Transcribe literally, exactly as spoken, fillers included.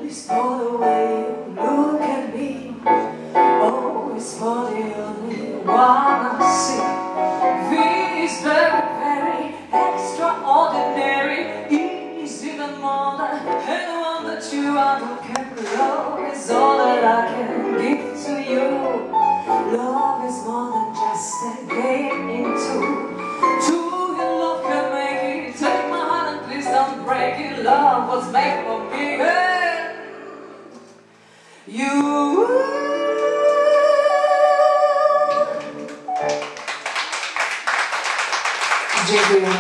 It's for the way you look at me. Oh, it's for the only one I see. V is very, very extraordinary. E is even more than anyone that you are. Love is all that I can give to you. Love is more than just a game into. True, your love can make it. Take my hand and please don't break it. Love was made for me. Hey. You. Dziękuję.